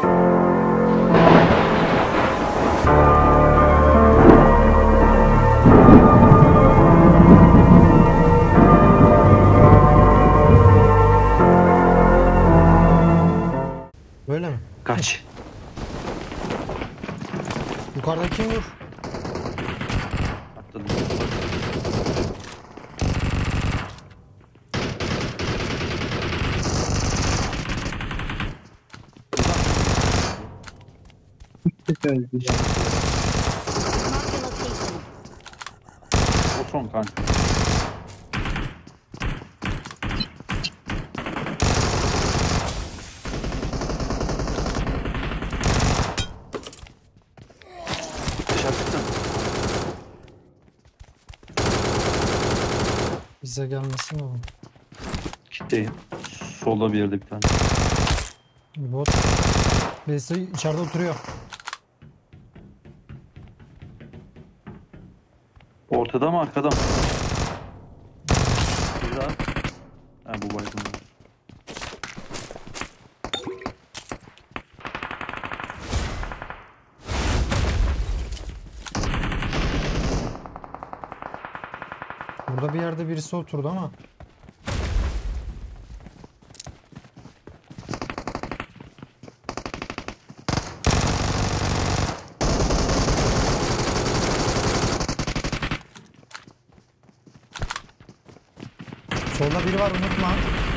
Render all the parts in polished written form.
Böyle mi? Kaç. Yukarıdaki kim vur? Atladım. Öldü ya. Marked a location. O son kanka. Dışarı çıksana. Bize gelmesin oğlum. Kitleyim. Solda bir yerde bir tane. Bot. Birisi içeride oturuyor. Ortada mı arkada mı? Bir daha. Ha bu baygın. Burada bir yerde birisi oturdu ama. Solda biri var, unutma.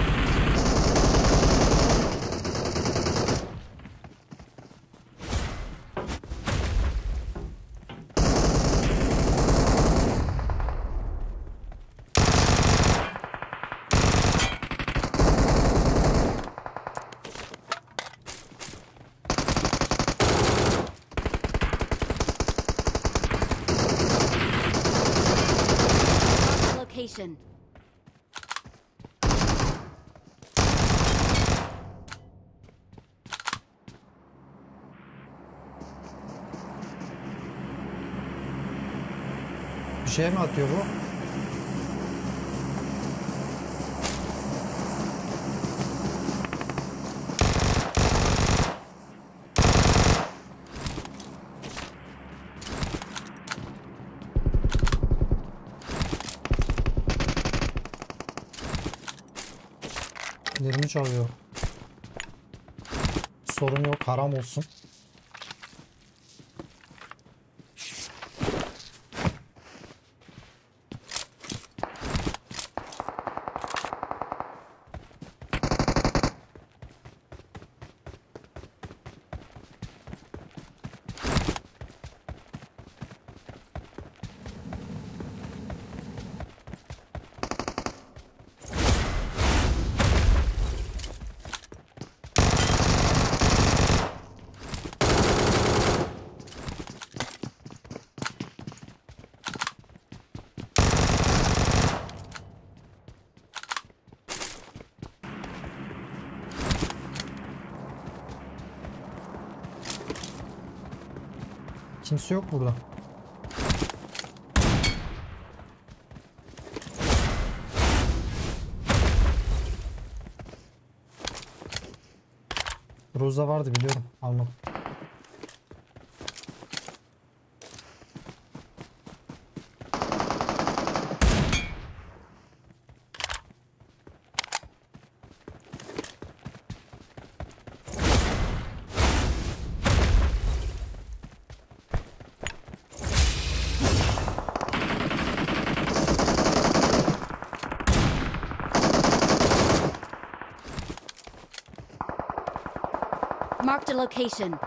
Marked a location. Bir şey mi atıyor bu? Yerimi çalıyor. Sorun yok, haram olsun. Kimse yok burada. Roza vardı, biliyorum. Almadım. Marked a location.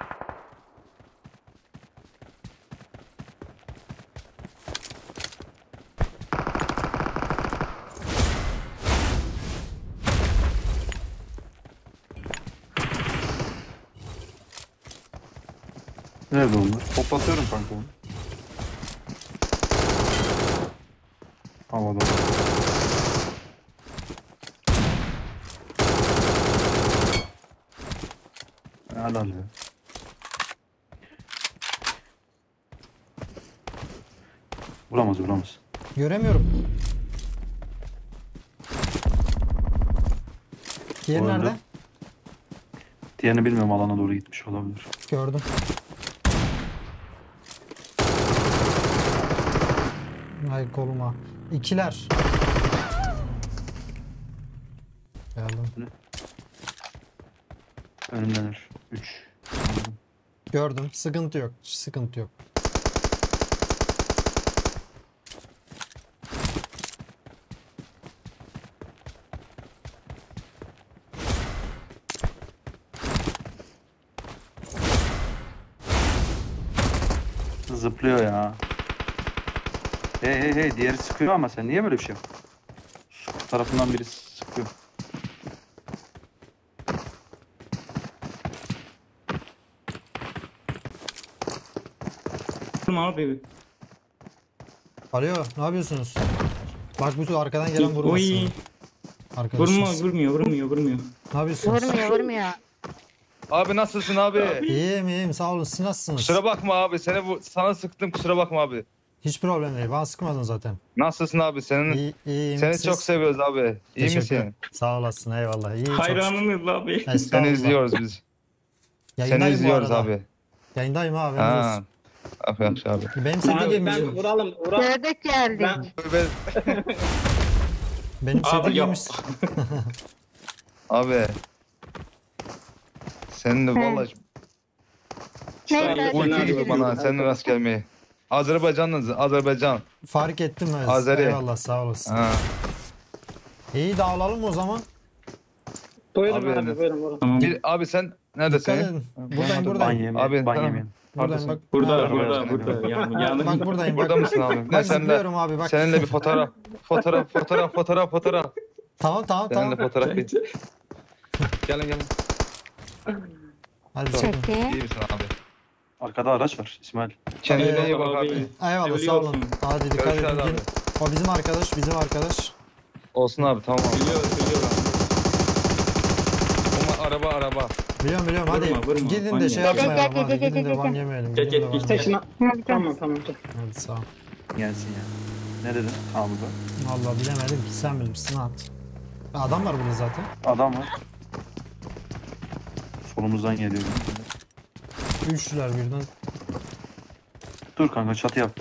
Nerede onlar? Toplatıyorum kanka onu. Havada. Helal ya. Vuramaz vuramaz. Göremiyorum. Diğeri O öldü. nerede? Diğerini bilmiyorum, alana doğru gitmiş olabilir. Gördüm. Ay koluma. İkiler. Geldim. Önümdeler. 3. Gördüm. Sıkıntı yok. Sıkıntı yok. Zıplıyor ya. Hey, diğeri sıkıyor ama sen niye böyle bir şey yapıyorsun? Su tarafından biri sıkıyor. Vurma abi. Alo, ne yapıyorsunuz? Bak bu arkadan gelen vurmasın. Oy. Arkadaşız. Vurmuyor. Ne yapıyorsunuz? Vurmuyor. Abi nasılsın abi? İyiyim sağ olun. Siz nasılsınız? Kusura bakma abi. Sana sıktım, kusura bakma abi. Hiç problem değil. Bana sıkmadın zaten. Nasılsın abi? İyiyim. Seni Siz? çok seviyoruz abi. İyi Teşekkür. misin? Sağ olasın eyvallah. İyi, çok Hayranınız abi. şükür. Estağfurullah. Seni izliyoruz biz. Yayındayım Seni bu izliyoruz arada. abi. Yayındayım abi. Ha. Aferin abi. Benim seti Abi giymiş. ben vuralım. Gördük geldik. Benim seti Abi giymiş. Abi. Senin de vallahi Neyse. uyku gibi bana. Senin rast gelmeyi. Azerbaycan. Fark ettim ben. Azeri. Eyvallah sağ olasın. Ha. İyi dağılalım o zaman. Buyurun Abi, abi buyurun. Tamam. Abi sen Dikkat neredesin? edin. Buradayım Ban buradayım. yemeyin. Abi, Ban tamam. yemeyin. Buradayım bak. Burada Ha, burada. Yani Bak buradayım bak. Burada mısın abi? Ne Bak seninle? zıplıyorum abi bak. Seninle bir fotoğraf. Fotoğraf. Tamam. Seninle fotoğraf bir. Gelin. Hadi bakalım. Çekti. İyi misin abi? Arkada araç var İsmail. Kendine iyi bak Abi. abi. Eyvallah sağ olun. Biliyorsun. Hadi dikkat edin. Görüşürüz abi. Gidin. O bizim arkadaş. Olsun abi, tamam abi. Biliyorum. Ama araba. Biliyorum hadi. Vurma, Gidin ban de şey yemeyelim. yapmayalım hadi. Gel, Gidin de gel, ban gel. yemeyelim. Gel, Gidin de ban işte yemeyelim. Tamam. Hadi sağ ol. Gelsin ya. Ne dedin? Abi bak. Vallahi bilemedim ki sen bilirsin at. Adam var burada zaten. Adam var. Solumuzdan geliyor. Üçlüler birden. Dur kanka, çatı yap.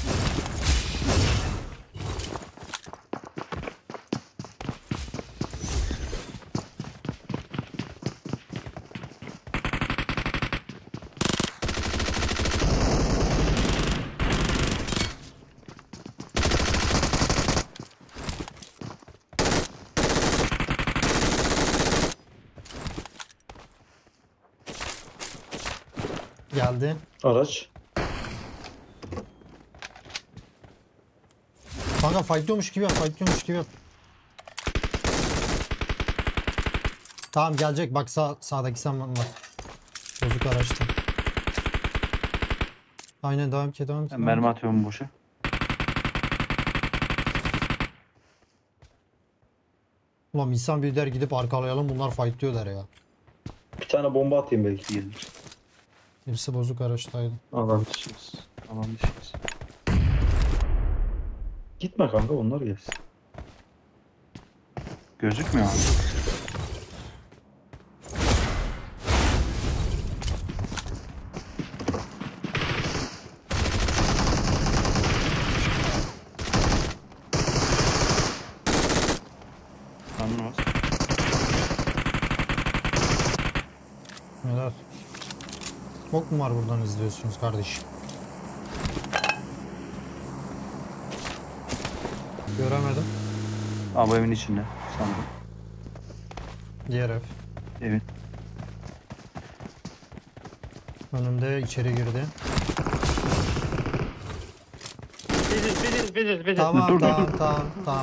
Geldi. Araç. Kanka fightlıyormuş gibi yap. Tamam gelecek bak sağdaki sen var. Bozuk araçta. Aynen devam ki. Ben mermi atıyorum boşa. Ulan insan bir der gidip arkalayalım bunlar fightlıyorlar ya. Bir tane bomba atayım belki. Gelir. Birisi bozuk araçtaydı. Alan dışıyız. Tamam, dişimiz. Gitme kanka, onlar gelsin. Gözükmüyor abi. Anlamaz. Neler? Çok mu var buradan izliyorsunuz kardeşim? Göremedim. Abi evin içinde sandım. Diğer ev. Evin. Önümde içeri girdi. Biziz. Tamam Dur, dur, tamam.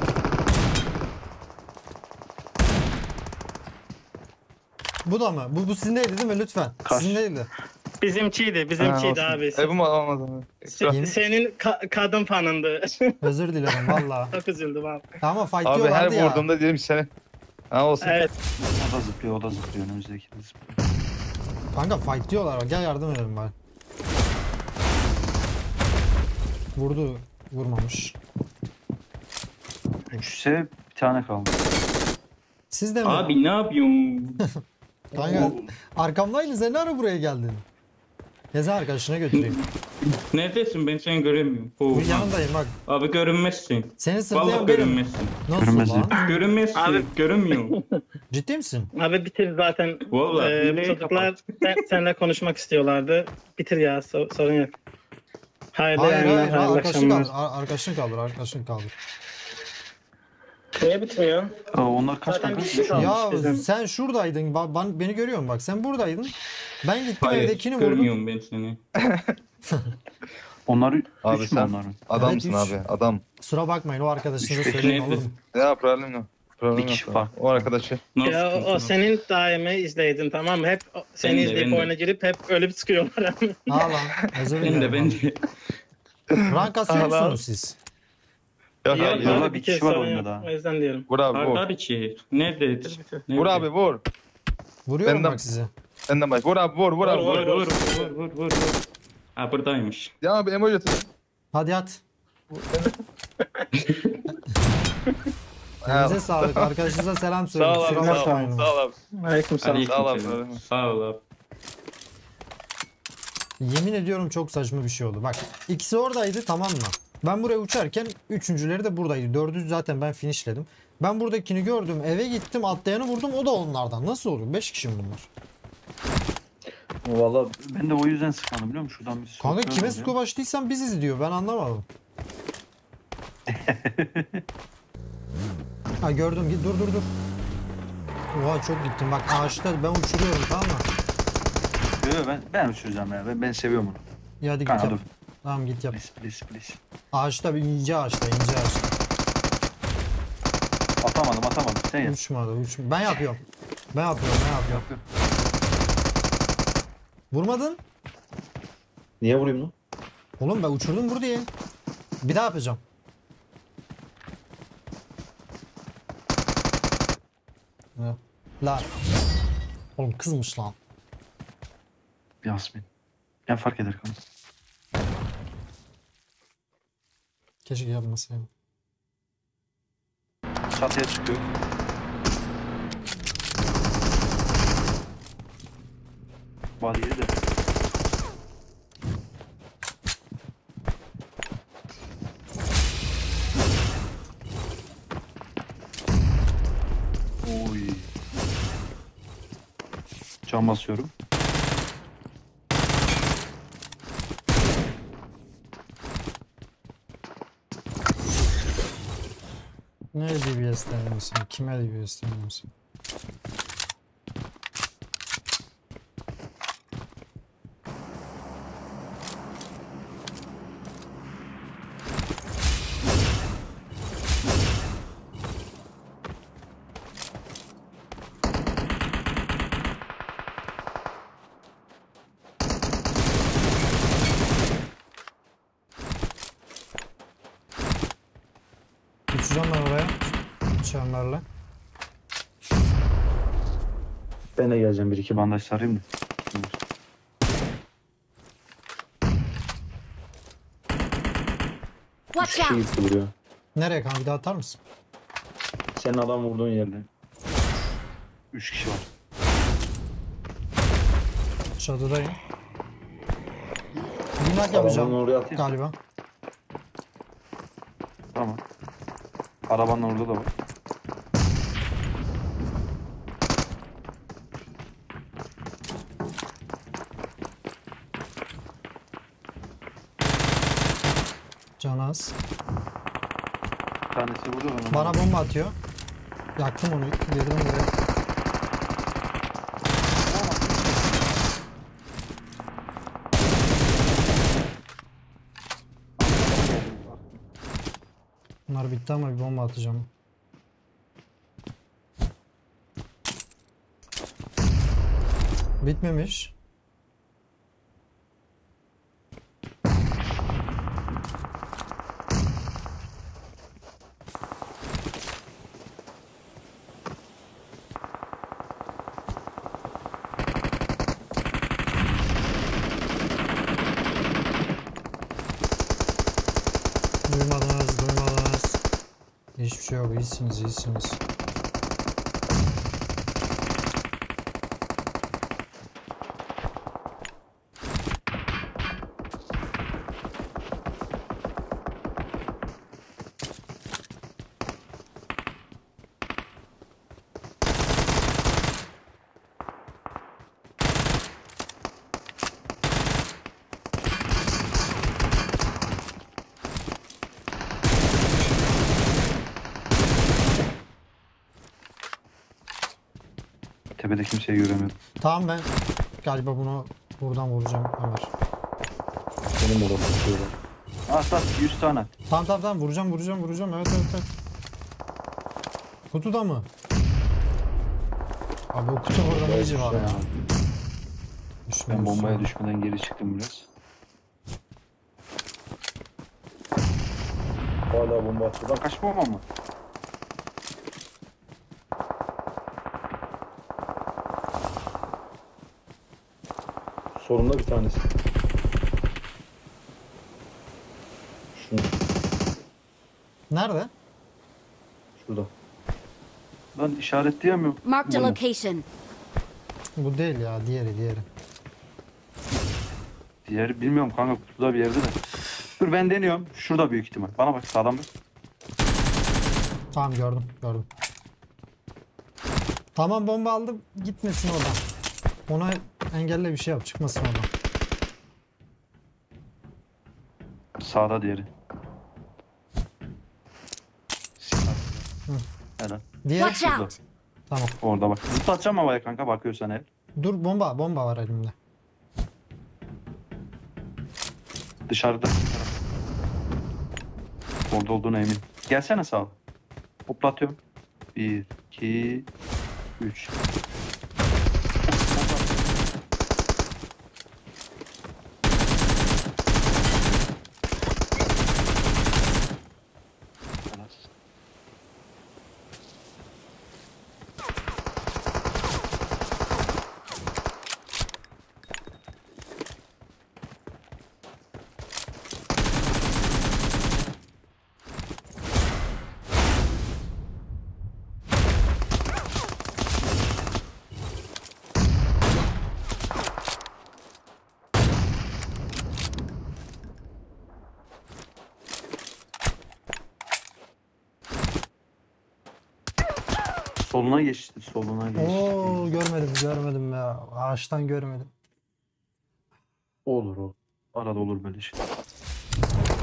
Bu da mı? Bu sizin değildi değil mi lütfen? Kaç. Sizin değildi. Bizimkiydi abi. Evim alamadım. Yemin- Senin kadın fanındı. Özür dilerim valla. Çok üzüldüm abi. Tamam fight Abi her diyorlardı ya. vurduğumda dedim seni. Ha olsun. Evet. O da zıplıyor önümüzdeki de zıplıyor. Kanka fight diyorlar. Gel yardım edelim bari. Vurdu. Vurmamış. 3'se bir tane kaldı. Siz de mi? Abi ne yapıyorsun? Kanka arkamdaydın, sen ne ara buraya geldin? Ya sen arkadaşına götüreyim. Neredesin? Ben seni göremiyorum. Oo. Bir yanındayım bak. Abi görünmezsin. Seni Vallahi sırtlayan benim. görünmezsin. Nasıl Görünmezsin. lan? Görünmezsin. Abi. Görünmüyorum. Ciddi misin? Abi bitir zaten. Vallahi hileyi Çocuklar seninle konuşmak istiyorlardı. Bitir ya, sorun yok. Hayırlı Hayır yayınlar, hayır, hayırlı arkadaşın akşamlar. kaldır. Arkadaşın kaldır, arkadaşın kaldır. Niye bitmiyor? Onlar kaç Zaten kanka? bir şey kalmış Ya bizim. sen şuradaydın. Beni görüyorsun bak. Sen buradaydın. Ben gittim Hayır, evdekini vurdum. görmüyorum ben seni. Onlar Abi 3 mü sen onlar? adamsın Evet, üç. abi. Adam. Kusura bakmayın, o arkadaşınıza Üç, beş, söyleyin olur mu? Ya problem yok. Problem Bir yok. kişi var. O arkadaşı. Ya o senin daimi izleydin, tamam mı? Hep seni Ben de, izleyip ben de. oyuna girip hep ölüp sıkıyorlar. Ha lan. Özür Ben de dilerim. ben de. Rank atıyor musunuz siz? Yok Yok abi. yok. abi, Bir kişi var sorun oyunda yok. daha. O yüzden diyorum. Vur abi vur. Tabii ki. Nerededir? Vur abi vur. Vuruyorum Benden- bak size. Senden baş. Vur abi vur. Vur abi Vur vur. vur vur vur vur. Ha buradaymış. Ya abi emoji atın. Hadi at. Ha, Elinize sağlık. Arkadaşınıza selam söyleyin. Sağ ol abi. Kusura Sağ ol bakmayın. abi. Sağ ol abi. Aleyküm selam. Sağ ol abi. Aleykümselam. Sağ ol abi. Yemin ediyorum çok saçma bir şey oldu. Bak ikisi oradaydı, tamam mı? Ben buraya uçarken üçüncüleri de buradaydı. Dördüncü zaten ben finishledim. Ben buradakini gördüm. Eve gittim, atlayanı vurdum. O da onlardan. Nasıl oluyor? 5 kişi mi bunlar? Valla Ben de o yüzden sıkmadım biliyor musun? Şuradan bir Kanka sokak kime var ya. scope açtıysan biziz diyor. Ben anlamadım. Ha gördüm. Git dur dur dur. Oha çok gittim. Bak ağaçta ben uçuruyorum, tamam mı? Yok ben uçuracağım ya. Ben seviyorum onu. İyi hadi git Kanka yap. dur. Tamam git yap. Please. Ağaçta bir ince ağaçta, ince ağaçta. Atamadım. Sen yap. Uçmadı. Ben yapıyorum. Ben yapıyorum. Vurmadın. niye vurayım lan? Oğlum ben uçurdum vur diye. Bir daha yapacağım. Ya. Lan. Oğlum kızmış lan. Yasmin. Ben fark eder kanka. Keşke yapmasaydım. Çatıya çıkıyor. Badiye de. Oy. Cam basıyorum. Ne DBS deniyorsun? Kime DBS deniyorsun? Uçacağım ben oraya. Çemberle. Ben de geleceğim bir iki Bandaj sarayım mı? Watch kişi out! gitti buraya. Nereye kanka, bir daha atar mısın? Senin adam vurduğun yerde. 3 kişi var. Çatıdayım. Binak Adamın yapacağım oraya at. galiba. Tamam. Arabanın orada da var. Canaz. Bir tanesi burada da. Bana bomba atıyor. Yaktım onu. Girdim buraya. Bunlar bitti ama bir bomba atacağım. Bitmemiş. Duymadınız. Hiçbir şey yok. İyisiniz. Tepede kimseyi göremiyorum. Tamam ben galiba bunu buradan vuracağım Ömer. Benim de bakıyorum. At 100 tane at. Tamam vuracağım. Evet. Kutuda mı? Abi o kutu burada ne işi var ya? Ben Düşmüyorsun. bombaya düşmeden geri çıktım biraz. Hala bomba atıyor. Bak Kaç bomba mı? sorunda bir tanesi. Şunu. Nerede? Şurada. Ben işaretleyemiyorum. Marked a Bunu. location. Bu değil ya, diğeri. Diğeri bilmiyorum kanka, kutuda bir yerde de. Dur ben deniyorum. Şurada büyük ihtimal. Bana bak, sağdan bak. Tamam gördüm. Tamam bomba aldım, gitmesin oradan. Ona engelle bir şey yap, çıkmasın oradan. Sağda diğeri. Hı. Helal. Diğeri Watch şurada. out. tamam. Orada bak. Zıplatacağım havaya kanka, bakıyorsan eğer. Dur bomba var elimde. Dışarıda. Orada olduğuna eminim. Gelsene sağa. Hoplatıyorum. 1, 2, 3. Soluna geçti. Oo görmedim ya. Ağaçtan görmedim. Olur. Arada olur böyle şey.